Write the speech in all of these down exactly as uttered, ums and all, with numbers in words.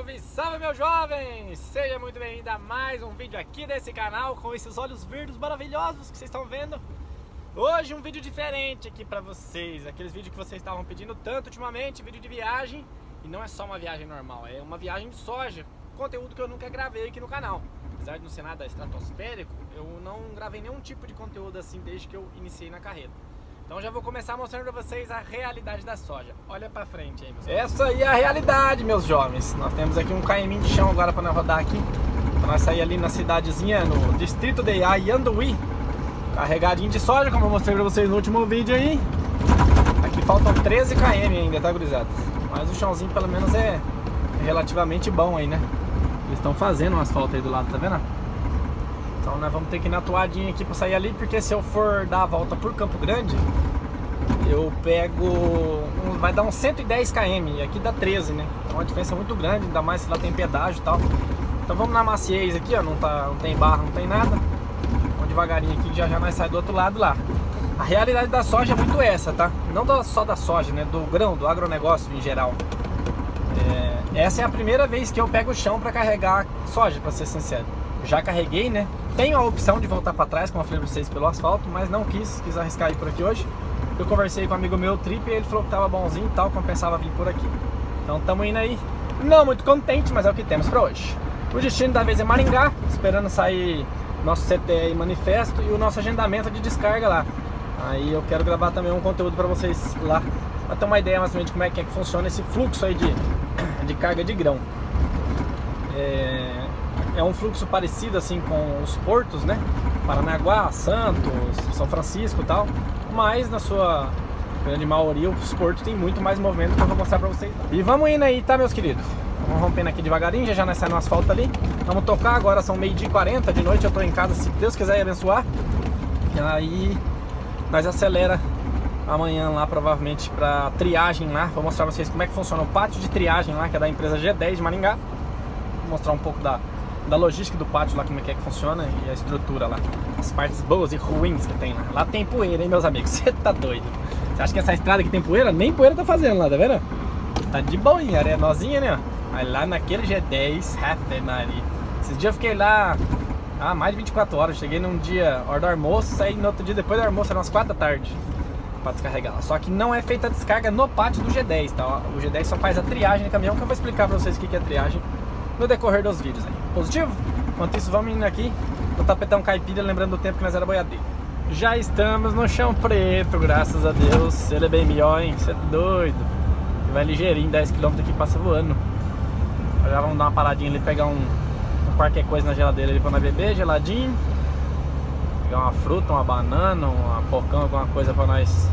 Salve, salve meus jovens! Seja muito bem-vindo a mais um vídeo aqui desse canal com esses olhos verdes maravilhosos que vocês estão vendo. Hoje um vídeo diferente aqui pra vocês, aqueles vídeos que vocês estavam pedindo tanto ultimamente, vídeo de viagem. E não é só uma viagem normal, é uma viagem de soja, conteúdo que eu nunca gravei aqui no canal. Apesar de não ser nada estratosférico, eu não gravei nenhum tipo de conteúdo assim desde que eu iniciei na carreta. Então já vou começar mostrando pra vocês a realidade da soja. Olha pra frente aí, meus jovens. Essa aí é a realidade, meus jovens. Nós temos aqui um km de chão agora pra nós rodar aqui. Pra nós sair ali na cidadezinha, no distrito de Ayanduí. Carregadinho de soja, como eu mostrei pra vocês no último vídeo aí. Aqui faltam treze quilômetros ainda, tá, gurizada? Mas o chãozinho pelo menos é relativamente bom aí, né? Eles estão fazendo um asfalto aí do lado, tá vendo? Então nós vamos ter que ir na toadinha aqui pra sair ali, porque se eu for dar a volta por Campo Grande, eu pego, um, vai dar uns cento e dez quilômetros, e aqui dá treze, né? Então a diferença é muito grande, ainda mais se lá tem pedágio e tal. Então vamos na maciez aqui, ó, não, tá, não tem barra, não tem nada. Vamos devagarinho aqui, que já já nós saímos do outro lado lá. A realidade da soja é muito essa, tá? Não só da soja, né? Do grão, do agronegócio em geral. É, essa é a primeira vez que eu pego o chão pra carregar soja, pra ser sincero. Já carreguei, né? Tenho a opção de voltar para trás, como eu falei para vocês, pelo asfalto, mas não quis, quis arriscar ir por aqui hoje. Eu conversei com um amigo meu, Trip, e ele falou que tava bonzinho e tal, compensava vir por aqui. Então estamos indo aí, não muito contente, mas é o que temos para hoje. O destino da vez é Maringá, esperando sair nosso C T e manifesto e o nosso agendamento de descarga lá. Aí eu quero gravar também um conteúdo para vocês lá, para ter uma ideia mais ou menos de como é que, é que funciona esse fluxo aí de, de carga de grão. É... É um fluxo parecido assim com os portos, né? Paranaguá, Santos, São Francisco e tal. Mas na sua grande maioria os portos tem muito mais movimento que eu vou mostrar pra vocês. E vamos indo aí, tá, meus queridos? Vamos rompendo aqui devagarinho, já já nós saímos no asfalto ali. Vamos tocar, agora são meio dia e quarenta de noite, eu tô em casa, se Deus quiser e abençoar. E aí nós acelera amanhã lá provavelmente pra triagem lá. Vou mostrar pra vocês como é que funciona o pátio de triagem lá, que é da empresa G dez de Maringá. Vou mostrar um pouco da da logística do pátio lá, como é que, é que funciona e a estrutura lá, as partes boas e ruins que tem lá. Lá tem poeira, hein, meus amigos? Você tá doido? Você acha que essa estrada aqui tem poeira? Nem poeira tá fazendo lá, tá vendo? Tá de boinha, arenosinha, né? Aí lá naquele G dez, Maria. Esses dias eu fiquei lá ah, mais de vinte e quatro horas. Cheguei num dia, hora do almoço, saí no outro dia depois do almoço, eram umas quatro da tarde pra descarregar lá. Só que não é feita a descarga no pátio do G dez, tá? O G dez só faz a triagem do caminhão, que eu vou explicar pra vocês o que é triagem no decorrer dos vídeos aí. Positivo? Enquanto isso, vamos indo aqui no tapetão caipira, lembrando do tempo que nós era boiadeiro. Já estamos no chão preto, graças a Deus. Ele é bem melhor, hein? Você é doido. Ele vai ligeirinho, dez quilômetros aqui, passa voando. Já vamos dar uma paradinha ali, pegar um, um qualquer coisa na geladeira ali pra nós beber, geladinho. Pegar uma fruta, uma banana, uma pocão, alguma coisa pra nós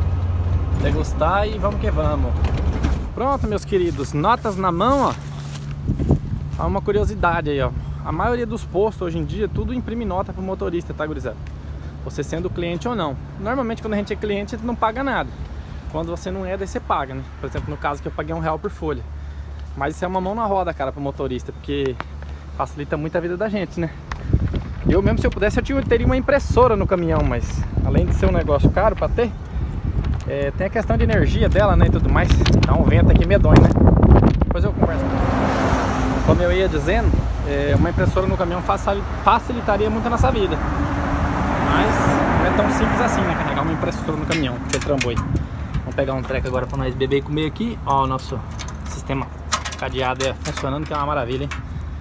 degustar e vamos que vamos. Pronto, meus queridos, notas na mão, ó. Há uma curiosidade aí, ó. A maioria dos postos hoje em dia, tudo imprime nota pro motorista, tá, gurizada? Você sendo cliente ou não. Normalmente quando a gente é cliente, a gente não paga nada. Quando você não é, daí você paga, né? Por exemplo, no caso que eu paguei um real por folha. Mas isso é uma mão na roda, cara, pro motorista, porque facilita muito a vida da gente, né? Eu mesmo, se eu pudesse, eu teria uma impressora no caminhão, mas além de ser um negócio caro pra ter, é, tem a questão de energia dela, né, e tudo mais. Dá um vento aqui medonho, né? Depois eu converso. Como eu ia dizendo, é, uma impressora no caminhão facilitaria muito a nossa vida. Mas não é tão simples assim, né? Carregar uma impressora no caminhão, que é trambolho. Vamos pegar um treco agora para nós beber e comer aqui. Ó, o nosso sistema cadeado é funcionando, que é uma maravilha, hein?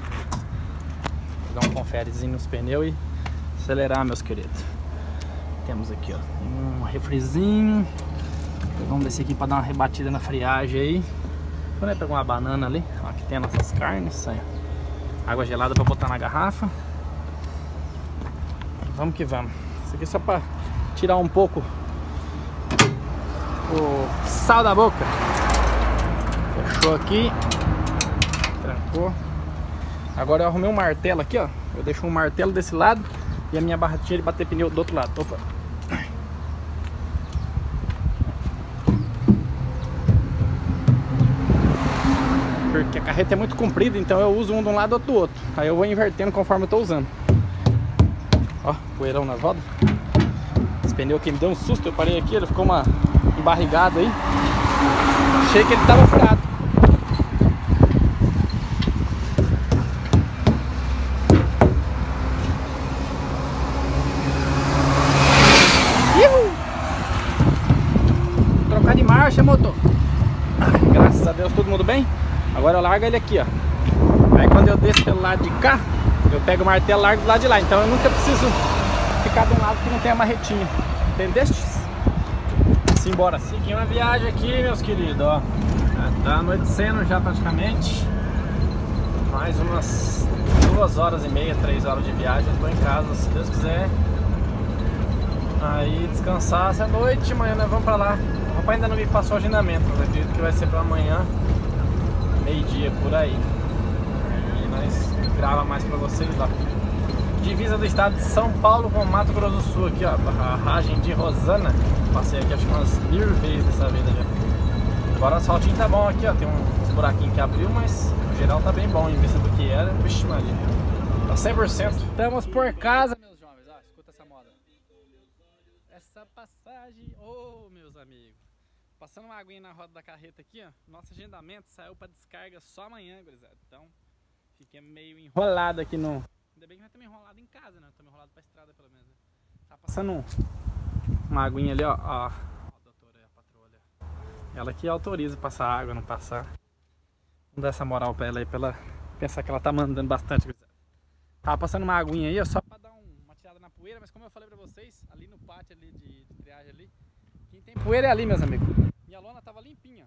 Vou dar um conferezinho nos pneus e acelerar, meus queridos. Temos aqui, ó, um refrizinho. Vamos descer aqui para dar uma rebatida na friagem aí. Quando eu pegar uma banana ali, ó, aqui tem as nossas carnes, aí. Água gelada para botar na garrafa. E vamos que vamos. Isso aqui é só para tirar um pouco o sal da boca. Fechou aqui. Trancou. Agora eu arrumei um martelo aqui, ó. Eu deixo um martelo desse lado e a minha barratinha de bater pneu do outro lado. Opa. Porque a carreta é muito comprida, então eu uso um de um lado ou do outro. Aí eu vou invertendo conforme eu tô usando. Ó, poeirão nas rodas. Esse pneu aqui me deu um susto, eu parei aqui, ele ficou uma embarrigada aí. Achei que ele tava furado. Agora eu largo ele aqui, ó. Aí quando eu desço pelo lado de cá, eu pego o martelo e largo do lado de lá. Então eu nunca preciso ficar de um lado que não tem a marretinha. Entendestes? Simbora. Seguir uma viagem aqui, meus queridos, ó. Tá anoitecendo já praticamente. Mais umas duas horas e meia, três horas de viagem. Eu tô em casa, se Deus quiser. Aí descansar essa noite, amanhã nós vamos pra lá. O rapaz ainda não me passou o agendamento, mas acredito que vai ser pra amanhã, meio-dia por aí. E nós grava mais pra vocês lá. Divisa do estado de São Paulo com Mato Grosso do Sul aqui, ó. Barragem de Rosana. Passei aqui acho que umas mil vezes dessa vida já. Agora o asfaltinho tá bom aqui, ó. Tem uns buraquinhos que abriu, mas no geral tá bem bom em vista do que era. Vixe Maria. Tá cem por cento. Estamos por casa, meus jovens. Ó, escuta essa moda. Essa passagem, ô oh, meus amigos. Passando uma aguinha na roda da carreta aqui, ó. Nosso agendamento saiu pra descarga só amanhã, gurizada. Então, fiquei meio enrolado aqui no... Ainda bem que nós estamos enrolados em casa, né? Estamos enrolados pra estrada pelo menos. Tá passando uma aguinha ali, ó. Ó, ó a doutora aí, a patroa ali. Ela que autoriza passar água, não passar. Vamos dar essa moral pra ela aí, pra ela pensar que ela tá mandando bastante. Tava passando uma aguinha aí, ó, só pra dar um, uma tirada na poeira, mas como eu falei pra vocês, ali no pátio ali de, de triagem ali, quem tem poeira é ali, meus amigos. Minha lona tava limpinha.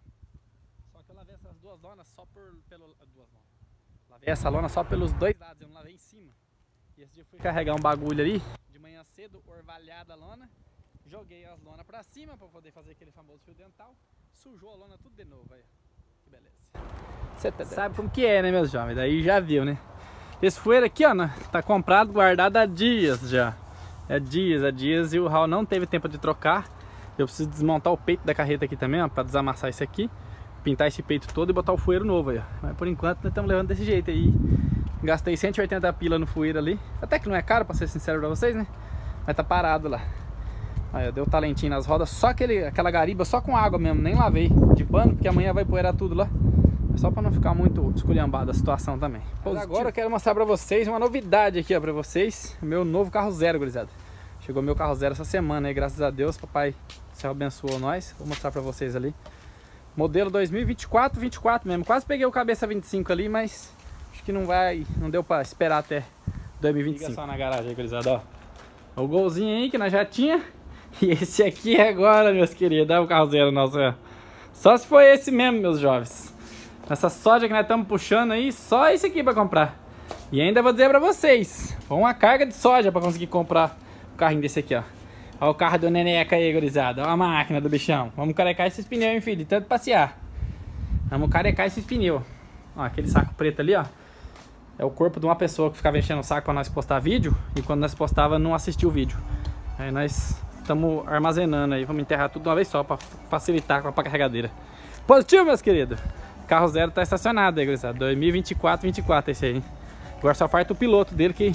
Só que eu lavei essas duas lonas só por... Pelo, duas lonas. Lavei essa lona só pelos dois lados, eu não lavei em cima. E esse dia eu fui carregar um bagulho ali, de manhã cedo, orvalhada a lona. Joguei as lonas pra cima pra poder fazer aquele famoso fio dental. Sujou a lona tudo de novo, aí. Que beleza. Você tá sabe como que é, né, meus jovens? Daí já viu, né? Esse fueiro aqui, ó, né, tá comprado, guardado há dias já. É dias, há dias. E o Raul não teve tempo de trocar. Eu preciso desmontar o peito da carreta aqui também, ó, pra desamassar isso aqui. Pintar esse peito todo e botar o fueiro novo aí, ó. Mas por enquanto nós estamos levando desse jeito aí. Gastei cento e oitenta pila no fueiro ali. Até que não é caro, pra ser sincero pra vocês, né? Mas tá parado lá. Aí, ó, deu talentinho nas rodas. Só aquele, aquela gariba, só com água mesmo. Nem lavei de pano, porque amanhã vai poeirar tudo lá. Só pra não ficar muito esculhambada a situação também. Mas agora eu quero mostrar pra vocês uma novidade aqui, ó, pra vocês. Meu novo carro zero, gurizada. Chegou meu carro zero essa semana aí, graças a Deus. Papai do céu abençoou nós. Vou mostrar pra vocês ali. Modelo dois mil e vinte e quatro, vinte e quatro mesmo. Quase peguei o cabeça vinte e cinco ali, mas acho que não vai, não deu pra esperar até dois mil e vinte e cinco. Liga só na garagem aí, gurizada, ó. O golzinho aí que nós já tinha. E esse aqui agora, meus queridos, é o carro zero nosso, ó. Só se foi esse mesmo, meus jovens. Essa soja que nós estamos puxando aí, só esse aqui pra comprar. E ainda vou dizer pra vocês, foi uma carga de soja pra conseguir comprar o carrinho desse aqui, ó. Olha o carro do Neneca aí, gurizada. Olha a máquina do bichão. Vamos carecar esses pneus, hein, filho? De tanto passear. Vamos carecar esses pneus. Ó, aquele saco preto ali, ó. É o corpo de uma pessoa que ficava enchendo o saco pra nós postar vídeo. E quando nós postava, não assistia o vídeo. Aí nós estamos armazenando aí. Vamos enterrar tudo de uma vez só pra facilitar com a carregadeira. Positivo, meus queridos. Carro zero tá estacionado aí, gurizada. dois mil e vinte e quatro, vinte e quatro esse aí, hein? Agora só falta o piloto dele que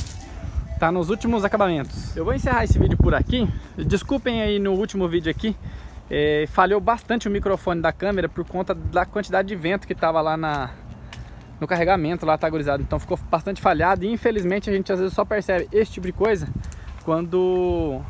tá nos últimos acabamentos. Eu vou encerrar esse vídeo por aqui. Desculpem aí no último vídeo aqui. É, falhou bastante o microfone da câmera por conta da quantidade de vento que tava lá na, no carregamento, lá, tá, gurizada? Então ficou bastante falhado e infelizmente a gente às vezes só percebe esse tipo de coisa quando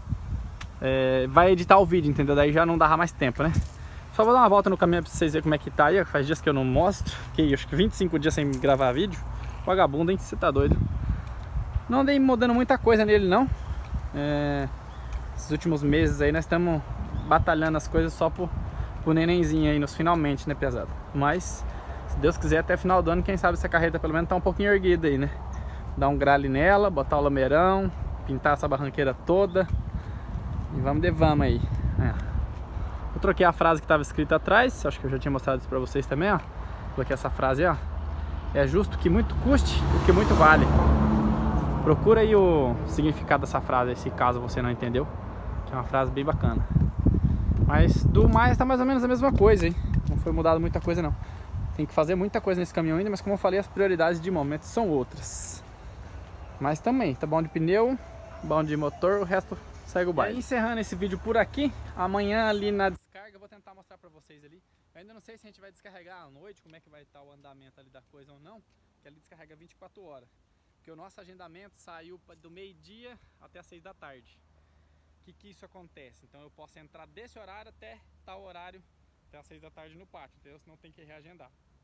é, vai editar o vídeo, entendeu? Daí já não dava mais tempo, né? Só vou dar uma volta no caminho pra vocês verem como é que tá aí. Faz dias que eu não mostro. Que acho que vinte e cinco dias sem gravar vídeo. Vagabundo, hein? Você tá doido. Não andei mudando muita coisa nele, não. É... Esses últimos meses aí nós estamos batalhando as coisas só pro, pro nenenzinho aí, nos finalmente, né, pesado? Mas, se Deus quiser, até final do ano, quem sabe essa carreta pelo menos tá um pouquinho erguida aí, né? Dar um grale nela, botar o lameirão, pintar essa barranqueira toda. E vamos de vamos aí. É. Eu troquei a frase que estava escrita atrás, acho que eu já tinha mostrado isso pra vocês também, ó. Coloquei essa frase, ó. É justo que muito custe o que muito vale. Procura aí o significado dessa frase, se caso você não entendeu. Que é uma frase bem bacana. Mas do mais tá mais ou menos a mesma coisa, hein. Não foi mudado muita coisa, não. Tem que fazer muita coisa nesse caminhão ainda, mas como eu falei, as prioridades de momento são outras. Mas também, tá bom de pneu, bom de motor, o resto segue o baile. E aí, encerrando esse vídeo por aqui, amanhã ali na descarga eu vou tentar mostrar pra vocês ali. Eu ainda não sei se a gente vai descarregar à noite, como é que vai estar o andamento ali da coisa ou não, porque ali descarrega vinte e quatro horas. Porque o nosso agendamento saiu do meio-dia até as seis da tarde. O que que isso acontece? Então eu posso entrar desse horário até tal horário, até as seis da tarde no pátio, entendeu? Senão tem que reagendar.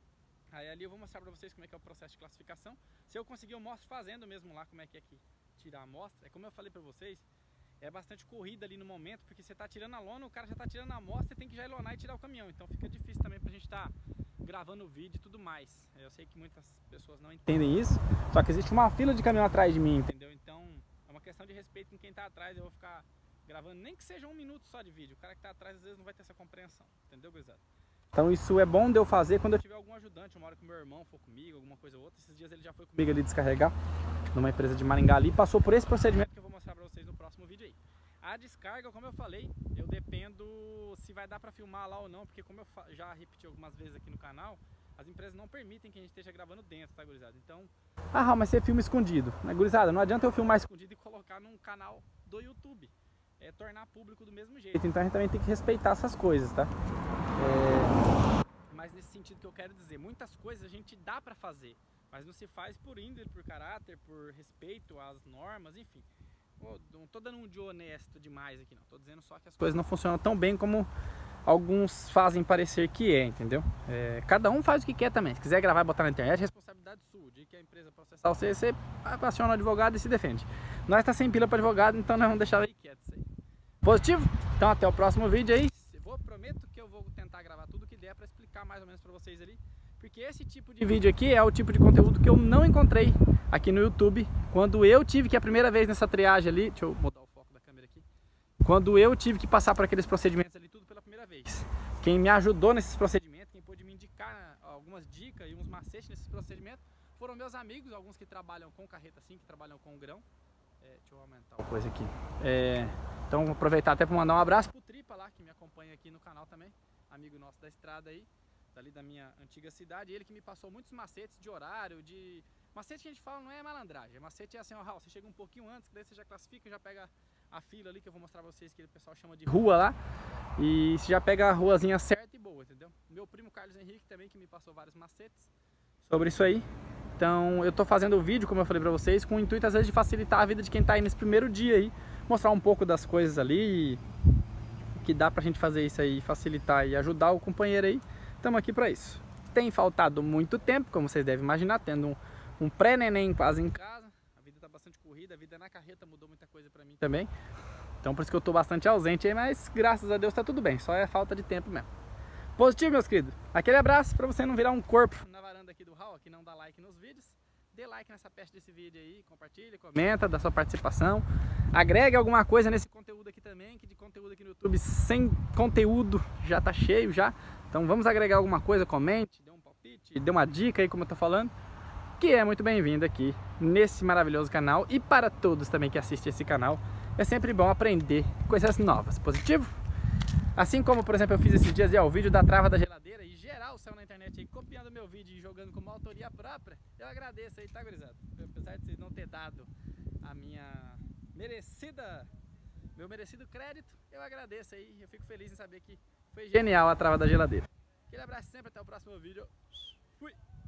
Aí ali eu vou mostrar pra vocês como é que é o processo de classificação. Se eu conseguir, eu mostro fazendo mesmo lá como é que é que tirar a amostra. É como eu falei pra vocês, é bastante corrida ali no momento, porque você tá tirando a lona, o cara já tá tirando a amostra e tem que já ilonar e tirar o caminhão. Então fica difícil também pra gente tá gravando o vídeo e tudo mais. Eu sei que muitas pessoas não entendem isso, só que existe uma fila de caminhão atrás de mim, entendeu? Então é uma questão de respeito com quem tá atrás. Eu vou ficar gravando nem que seja um minuto só de vídeo. O cara que tá atrás às vezes não vai ter essa compreensão, entendeu, gurizada? Então isso é bom de eu fazer quando eu tiver algum ajudante, uma hora que meu irmão for comigo, alguma coisa ou outra. Esses dias ele já foi comigo ali descarregar numa empresa de Maringá ali, passou por esse procedimento que eu vou mostrar pra vocês no próximo vídeo aí. A descarga, como eu falei, eu dependo se vai dar pra filmar lá ou não, porque como eu já repeti algumas vezes aqui no canal, as empresas não permitem que a gente esteja gravando dentro, tá, gurizada? Então, ah, Raul, mas você filma escondido, né, gurizada? Não adianta eu filmar escondido e colocar num canal do YouTube. É tornar público do mesmo jeito, então a gente também tem que respeitar essas coisas, tá? É... Mas nesse sentido que eu quero dizer, muitas coisas a gente dá pra fazer, mas não se faz por índole, por caráter, por respeito às normas, enfim. Pô, não tô dando um de honesto demais aqui não, tô dizendo só que as coisas não funcionam tão bem como alguns fazem parecer que é, entendeu? É, cada um faz o que quer também, se quiser gravar e botar na internet, responsabilidade sua, de que a empresa processar você, você aciona o advogado e se defende. Nós tá sem pila para advogado, então nós vamos deixar aí quieto isso aí. Positivo? Então até o próximo vídeo aí. Eu prometo que eu vou tentar gravar tudo que der para explicar mais ou menos para vocês ali, porque esse tipo de vídeo aqui é o tipo de conteúdo que eu não encontrei aqui no YouTube quando eu tive que a primeira vez nessa triagem ali, deixa eu mudar o foco da câmera aqui, quando eu tive que passar por aqueles procedimentos ali tudo pela primeira vez. Quem me ajudou nesses procedimentos, quem pôde me indicar algumas dicas e uns macetes nesses procedimentos foram meus amigos, alguns que trabalham com carreta assim, que trabalham com grão. É, deixa eu aumentar uma coisa aqui. É, então vou aproveitar até para mandar um abraço pro Tripa lá, que me acompanha aqui no canal também, amigo nosso da estrada aí, dali da minha antiga cidade. Ele que me passou muitos macetes de horário, de... Macete que a gente fala não é malandragem, macete é assim, ó, Raul, você chega um pouquinho antes, daí você já classifica, já pega a fila ali, que eu vou mostrar pra vocês, que o pessoal chama de rua lá, e você já pega a ruazinha certa e boa, entendeu? Meu primo Carlos Henrique também, que me passou vários macetes sobre isso aí. Então eu tô fazendo o vídeo, como eu falei pra vocês, com o intuito às vezes de facilitar a vida de quem tá aí nesse primeiro dia aí, mostrar um pouco das coisas ali, que dá pra gente fazer isso aí, facilitar e ajudar o companheiro aí. Estamos aqui pra isso. Tem faltado muito tempo, como vocês devem imaginar, tendo um, um pré-neném quase em casa, a vida tá bastante corrida, a vida na carreta mudou muita coisa pra mim também. Então por isso que eu tô bastante ausente aí, mas graças a Deus tá tudo bem, só é falta de tempo mesmo. Positivo, meus queridos. Aquele abraço pra você não virar um corpo na varanda aqui do Raul, que não dá like nos vídeos. Dê like nessa peste desse vídeo aí, compartilha, comenta, dá sua participação. Agregue alguma coisa nesse conteúdo aqui também, que de conteúdo aqui no YouTube sem conteúdo já tá cheio já. Então vamos agregar alguma coisa, comente, dê um palpite, dê uma dica aí como eu tô falando, que é muito bem-vindo aqui nesse maravilhoso canal. E para todos também que assistem esse canal, é sempre bom aprender coisas novas. Positivo? Assim como, por exemplo, eu fiz esses dias aí, ó, o vídeo da trava da geladeira e geral saiu na internet aí, copiando meu vídeo e jogando como autoria própria. Eu agradeço aí, tá, gurizada? Apesar de vocês não terem dado a minha merecida, meu merecido crédito, eu agradeço aí. Eu fico feliz em saber que foi genial a trava da geladeira. Aquele abraço sempre, até o próximo vídeo. Fui!